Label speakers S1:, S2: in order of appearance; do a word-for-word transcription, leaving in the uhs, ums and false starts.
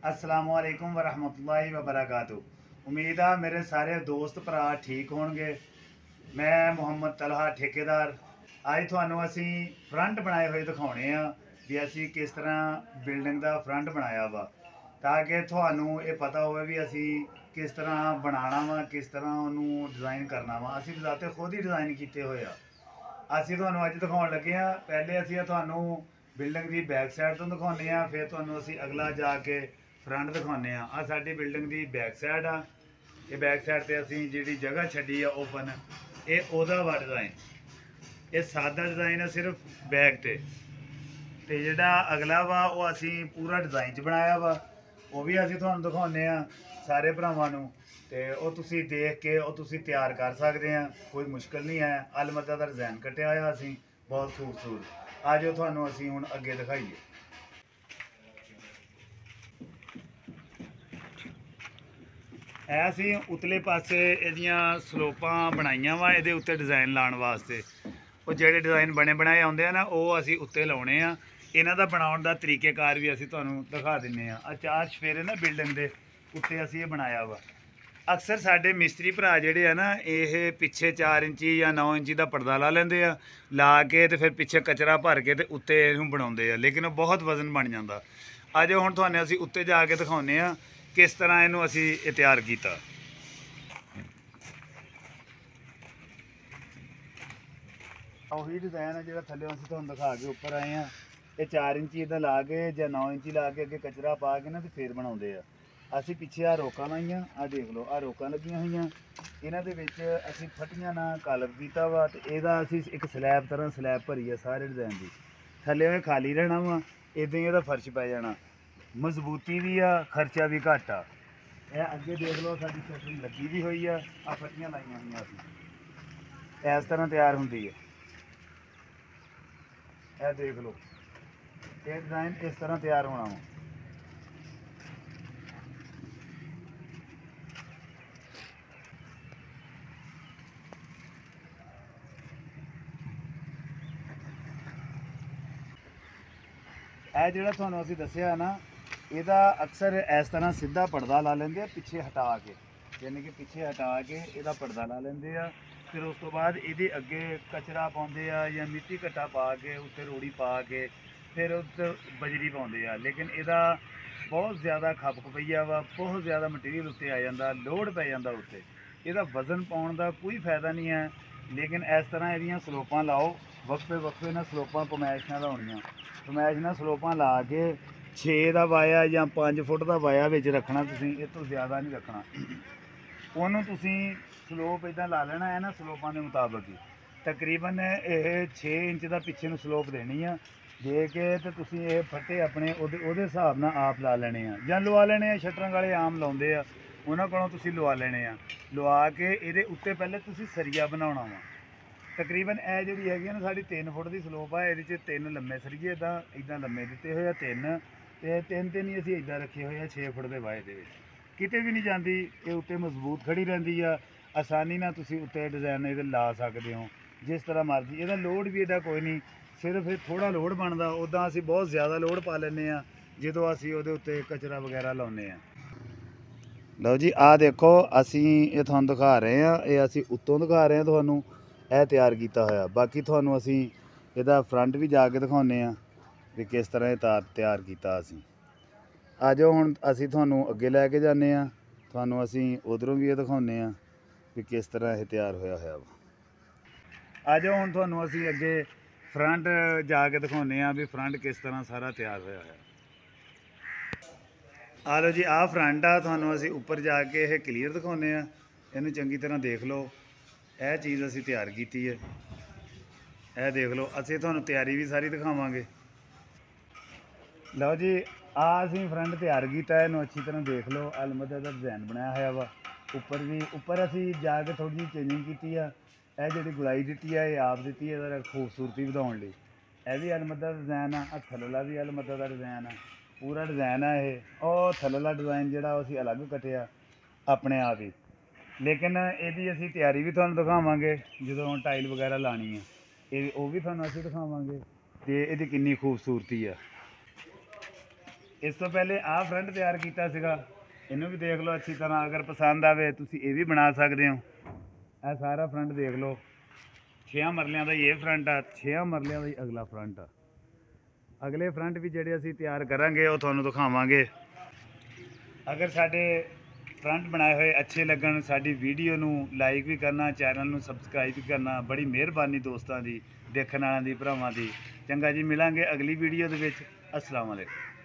S1: अस्सलामुअलैकुम वरहमतुल्लाहि वबरकातुहू। उम्मीद है मेरे सारे दोस्त भरा ठीक होंगे। मैं मुहम्मद तलहा ठेकेदार अज थानू असी फ्रंट बनाए हुए दिखाने भी असी किस तरह बिल्डिंग का फ्रंट बनाया वा, ताकि थानू ये पता हो भी असी किस तरह बनाना वा, किस तरह उन्होंने डिज़ाइन करना वा। असी बजाते खुद ही डिज़ाइन किए हुए असी थानू अज दिखाने लगे हाँ। पहले असी थानू बिल्डिंग की बैक साइड तो दिखाने, फिर थानू असी अगला जाके फ्रंट दिखाने। आ साडी बिल्डिंग की बैक साइड आ। ये बैक साइड से असी जी जगह छड़ी आ ओपन, ये ओदा वा डिज़ाइन, ये सादा डिज़ाइन है सिर्फ बैक ते ते जिहड़ा अगला वा वो असी पूरा डिज़ाइन च बनाया वा, वो भी असी तुहानू दिखाने सारे भरावां नू। ते वो तुसी देख के वो तुसी तैयार कर सकते हैं, कोई मुश्किल नहीं है। अलमदा का डिज़ाइन कटिया होया असी बहुत खूबसूरत। आ जाओ तुहानू असी हुण अगे दिखाइए। ऐसी उतले पासे एदियां स्लोपां बनाइयां वा, ये उत्ते डिज़ाइन लाने वास्ते। वो जेडे डिज़ाइन बने बनाए आउंदे आ ना, वो असी उत्ते लाने आ। इन्हां दा बनाउण दा तरीकेकार भी असी तुहानू दिखा दिन्ने आ। आ चार चफेरे ना बिल्डिंग दे उत्ते असी ये बनाया वा। अक्सर साडे मिस्त्री भरा जेडे आ ना, ये पिछे चार इंची या नौ इंची का पर्दा ला लेंदे आ, ला के ते फिर पिछे कचरा भर के ते उत्ते इहनूं बनाउंदे आ, लेकिन बहुत वजन बन जांदा। अज हुण तुहानू असी उत्ते जाके दिखाउने आ किस तरह इनू असी तैयार किया। ਉਹੀ डिज़ाइन है जो थले असीं तुहानू दिखा के उपर आए हैं। ये चार इंची इदा ला के या नौ इंची ला के अगे कचरा पा के ना तो फिर बनाते हैं। असीं पिछे आ रोकां लाइया, आ देख लो आ रोकां लगियां हुई, इन्हां दे विच असीं फटियां ना कालब किया वा। तो इहदा असीं एक स्लैब तरह स्लैब भरी है सारे डिज़ाइन की, थले खाली रहना वा, इदां ही इहदा फर्श पै जाना। मजबूती भी आ, खर्चा भी घट आ। यह अगे देख लो साडी शटरिंग लगी भी हुई है, आ फटियां लाइया हुई असीं इस तरह तैयार होंदी है। यह देख लो ये डिज़ाइन इस तरह तैयार होना वा। यह जो थानू असीं दस्सिया ना, ਇਹਦਾ अक्सर इस तरह सीधा पर्दा ला लेंगे पिछे हटा के, यानी कि पिछे हटा के ਇਹਦਾ पर्दा ला लेंगे। फिर उस तो बाद ये अगे कचरा पाते या मिट्टी घट्टा पा के उत्ते रोड़ी पा के फिर उत्ते बजरी पाते हैं। लेकिन ਇਹਦਾ बहुत ज़्यादा खपक पई आ वा, बहुत ज़्यादा मटीरियल उत्ते आ जाता, लोड पै जाता उत्ते, ਇਹਦਾ वजन पाउण का कोई फायदा नहीं है। लेकिन इस तरह ਇਹਦੀਆਂ स्लोपां लाओ, वक्फे वक्फे ना स्लोपां पमैश नाल होणियां, पमैश नाल स्लोपां ला के छे का वाया या पाँच फुट का वाया विच रखना, तुसीं इस तो ज़्यादा नहीं रखना। उन्होंने तुसीं स्लोप इदा ला लेना है ना स्लोपां के मुताबिक ही। तकरीबन ये छे इंच का पिछे नूं स्लोप देनी है, दे के तो तुसीं ये फट्टे अपने उहदे हिसाब नाल आप ला लेने आ जां लवा लेने आ। शटरां वाले आम लाउंदे आ, उन्हां कोलों तुसीं लवा लेने आ। लवा के इहदे उत्ते पहले तुसीं सरिया बनाउणा वा। तकरीबन यह जी हैगी ना साड़ी तीन फुट की स्लोप है, ये तीन लम्बे सरिये इदा इदा लम्बे दिते हुए तीन, तो तीन तीन ही असीं इदा रखे हुए हैं छे फुट के वाए दे विच, किते भी नहीं जाती। ये उत्ते मजबूत खड़ी रहिंदी आ, आसानी नाल तुसीं उत्ते डिज़ाइन इहदे ला सकदे हो जिस तरह मर्जी। इहदा लोड भी एडा कोई नहीं, सिर्फ थोड़ा लोड बनता, उदां असीं बहुत ज़्यादा लोड पा लैंदे आ जदों असीं उहदे उत्ते कचरा वगैरह लाउने आ। लो जी आ देखो असीं ये तुहानू दिखा रहे हैं, ये असीं उत्तों दिखा रहे हैं तुहानू यह तैयार किया होया। बाकी तुहानू असीं इहदा फ्रंट भी जाके दिखाउने आ भी किस तरह तार तैयार किया असीं। आ जाओ हुण असीं तुहानू अगे लैके जाने आ, तुहानू असीं उधरों भी ये दिखाउने आ भी किस तरह यह तैयार होया होया वा। आ जाओ हुण तुहानू असीं अगे फ्रंट जाके दिखाउने आ भी फ्रंट किस तरह सारा तैयार होया होया। आ लो जी आ फ्रंट आ, तुहानू असीं उपर जाके यह क्लीयर दिखाउने आ, इहनूं चंगी तरह देख लो। यह चीज़ असीं तैयार की है, यह देख लो असीं तुहानू तैयारी भी सारी दिखावांगे। लो जी आ असीं फ्रंट तैयार किया, इहनूं अच्छी तरह देख लो। अलमदा का डिज़ाइन बनाया होया वा। उपर भी उपर असीं जाके थोड़ी जी चेंजिंग की है, यह जी गुलाई दी है ये आप दी है खूबसूरती वधाउण लई। यह भी अलमदा का डिज़ाइन आ, थल्ला भी अलमदा का डिज़ाइन आ, पूरा डिज़ाइन है ये। और थल्ला डिज़ाइन जो असीं अलग कटिया अपने आप ही, लेकिन यदी असीं तैयारी भी तुहानू दिखावांगे जदों टाइल वगैरह लानी है, ये वो भी तुहानू असीं दिखावांगे ते इहदी किन्नी खूबसूरती है। ਇਸ ਤੋਂ ਪਹਿਲੇ ਆਹ ਫਰੰਟ ਤਿਆਰ ਕੀਤਾ ਸੀਗਾ, ਇਹਨੂੰ ਵੀ ਦੇਖ ਲਓ ਅੱਛੀ ਤਰ੍ਹਾਂ। ਅਗਰ ਪਸੰਦ ਆਵੇ ਤੁਸੀਂ ਇਹ ਵੀ ਬਣਾ ਸਕਦੇ ਹੋ। ਇਹ ਸਾਰਾ ਫਰੰਟ ਦੇਖ ਲਓ, ਛੇਆਂ ਮਰਲਿਆਂ ਦਾ ਹੀ ਇਹ ਫਰੰਟ ਆ, ਛੇਆਂ ਮਰਲਿਆਂ ਦਾ ਹੀ ਅਗਲਾ ਫਰੰਟ ਆ। ਅਗਲੇ ਫਰੰਟ ਵੀ ਜਿਹੜੇ ਅਸੀਂ ਤਿਆਰ ਕਰਾਂਗੇ ਉਹ ਤੁਹਾਨੂੰ ਦਿਖਾਵਾਂਗੇ। ਅਗਰ ਸਾਡੇ ਫਰੰਟ ਬਣਾਏ ਹੋਏ ਅੱਛੇ ਲੱਗਣ, ਸਾਡੀ ਵੀਡੀਓ ਨੂੰ ਲਾਈਕ ਵੀ ਕਰਨਾ, ਚੈਨਲ ਨੂੰ ਸਬਸਕ੍ਰਾਈਬ ਵੀ ਕਰਨਾ। ਬੜੀ ਮਿਹਰਬਾਨੀ ਦੋਸਤਾਂ ਦੀ, ਦੇਖਣ ਵਾਲਿਆਂ ਦੀ, ਭਰਾਵਾਂ ਦੀ। ਚੰਗਾ ਜੀ, ਮਿਲਾਂਗੇ ਅਗਲੀ ਵੀਡੀਓ ਦੇ ਵਿੱਚ। अस्सलाम वालेकुम।